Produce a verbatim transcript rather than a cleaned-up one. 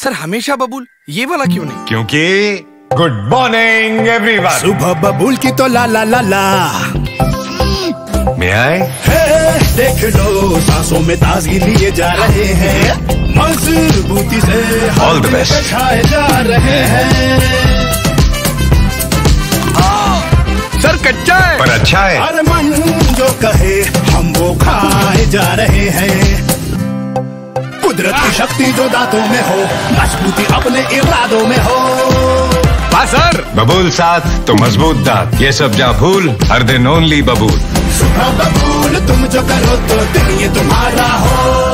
Sir हमेशा बबूल, ये वाला क्यों नहीं? क्योंकि गुड मॉर्निंग एवरीवन। सुबह बबूल की तो ला ला ला ला। मैं आए? देख लो सांसों में ताजगी लिए जा रहे हैं, मजबूती से ऑल द बेस्ट खाए जा रहे हैं। सर कच्चा है पर अच्छा है। हर मन जो कहे हम वो खाए जा रहे हैं। कुदरत की शक्ति जो दांतों में हो, मजबूती अपने इरादों में हो। हाँ सर। बबूल साथ तो मजबूत दांत, ये सब जा भूल, हर दिन ओनली बबूल। सुबह बबूल तुम जो करो तो दिन ये तुम्हारा हो।